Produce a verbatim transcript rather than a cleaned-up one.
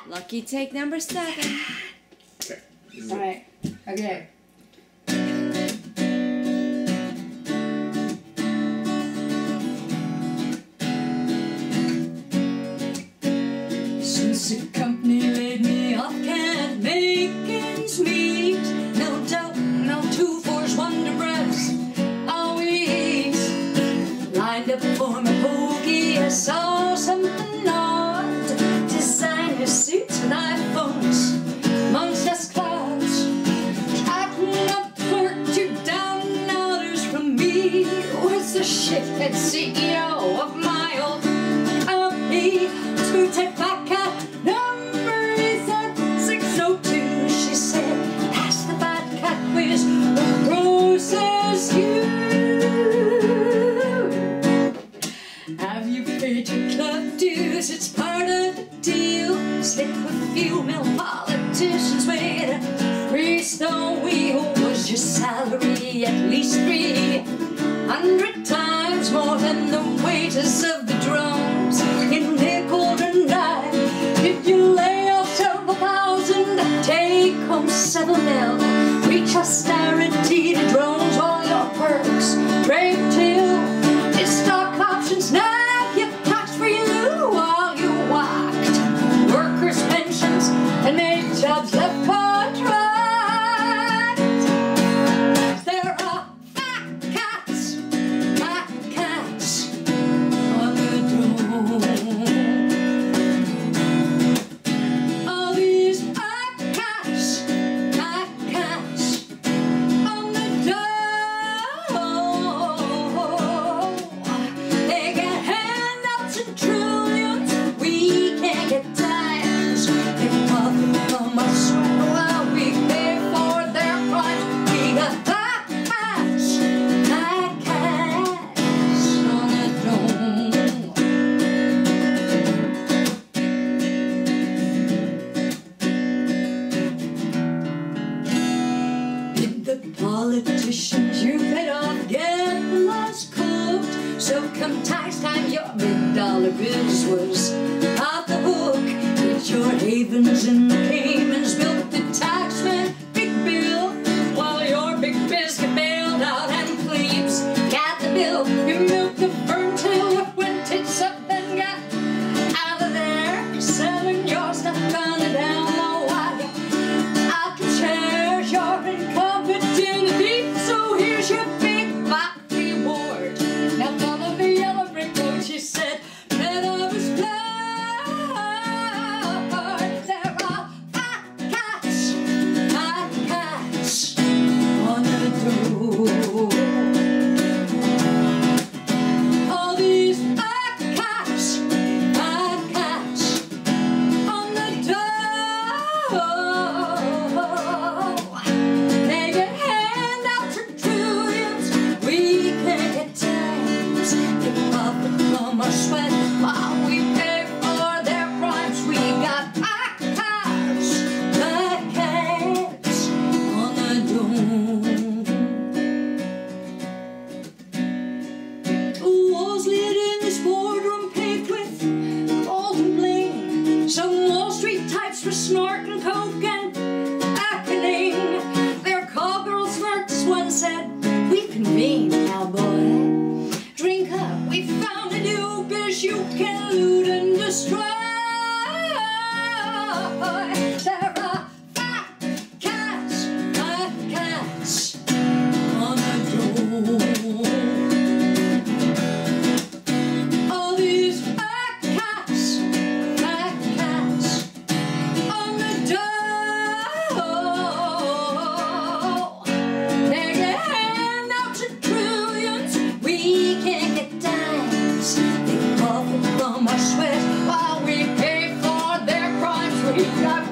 Lucky take number seven. Okay. All right. Okay. Since the company laid me off, can't make ends meet. No dough, no two fours, wonder breads. Always lined up for my pokey. I saw something odd. Designer suits with iPhones, amongst us clouds. Tracking up work to down orders from me. Was the shithead C E O of my old company. To take back at number is at six oh two. She said, pass the bad cat quiz, the process you. Have you paid your club dues? It's part of the deal. Stick with female politicians with a freestone wheel. Was your salary at least three hundred times more than the wages of the drones in nickel and dime? Did you lay off several thousand, take home seven mil? Reach austerity to drones, all your perks break till it's stock options. Now you tax-free loot while you whacked workers' pensions and made jobs left contract. There are fat cats, fat cats on the dome. All these fat cats, fat cats on the dome. They get handouts and trillions, we can't get dimes. They profit from our sweat while we pay for their crimes. We got fat cats, fat cats on the dome. Did the politicians you paid off get the last cooked? So come tax time, your big dollar biz was off the hook. Did your havens and Caymans built the taxman big bill, while your big biz get bailed out and plebes got the bill? You milked the firm till it went tits up and got out of there, selling your stuff on the down low. I can cherish your incompetent thief, so here's your big fat reward. Now follow the yellow brick road, she said, that I was blind. There are fat cats, fat cats on the door. All these fat cats, fat cats on the door. They get handouts and trillions, we can't get times. They profit from our sweat while we pay for their crimes. We got fat cats, fat cats on the dome. Walls lit in this boardroom paved with gold and bling. Some Wall Street types were snorting coke and acting. Their call girls smirked, one said, we've convened, cowboy. Drink up, we found a new biz you can loot and destroy. There are fat cats, fat cats on the door. All these fat cats, fat cats on the door. They get handouts and trillions, we can't get dimes. They profit from our sweat while we pay for their crimes. We got